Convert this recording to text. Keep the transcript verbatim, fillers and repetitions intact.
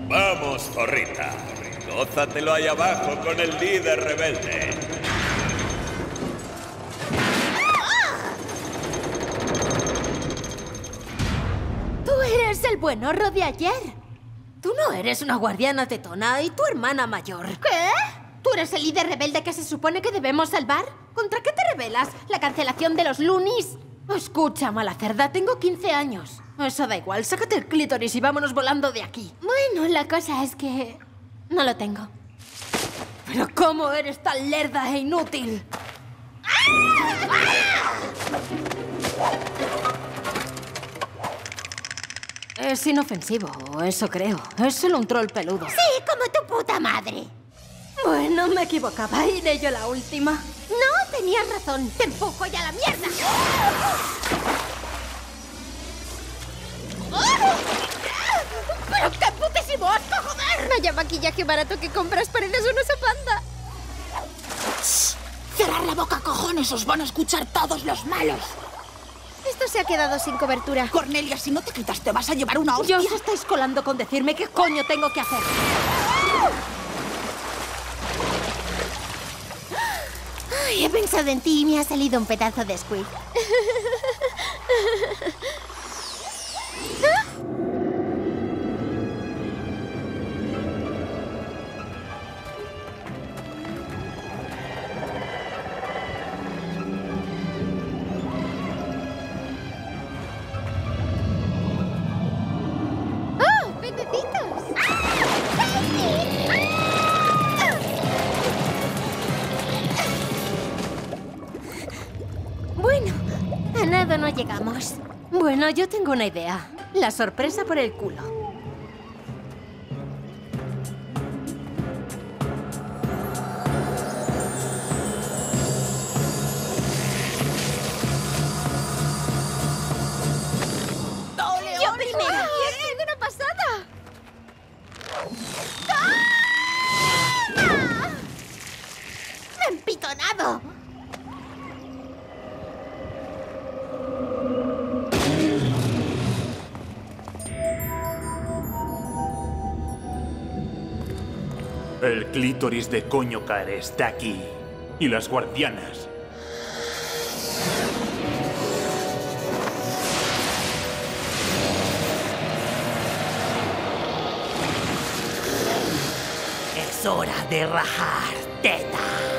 Vamos, zorrita. Gózatelo ahí abajo con el líder rebelde. Tú eres el buen horro de ayer. Tú no eres una guardiana tetona y tu hermana mayor. ¿Qué? ¿Tú eres el líder rebelde que se supone que debemos salvar? ¿Contra qué te rebelas? ¿La cancelación de los Loonies? Escucha, mala cerda, tengo quince años. Eso da igual, sácate el clítoris y vámonos volando de aquí. Bueno, la cosa es que... no lo tengo. ¿Pero cómo eres tan lerda e inútil? Es inofensivo, eso creo. Es solo un troll peludo. Sí, como tu puta madre. Bueno, me equivocaba. Iré yo la última. No, tenías razón. Te empujo ya a la mierda. ¡Pero qué putísimo asco, joder! Vaya maquillaje barato que compras, pareces un oso panda. ¡Cerrar la boca, cojones! ¡Os van a escuchar todos los malos! Esto se ha quedado sin cobertura. Cornelia, si no te quitas te vas a llevar una hostia. ¿Ya os estáis colando con decirme qué coño tengo que hacer? Ay, he pensado en ti y me ha salido un pedazo de squid. Bueno, a nada no llegamos. Bueno, yo tengo una idea. La sorpresa por el culo. ¡Yo primero! ¡Ha sido una pasada! ¡Toma! ¡Me he empitonado! El clítoris de Coñocar está aquí. Y las guardianas. Es hora de rajar teta.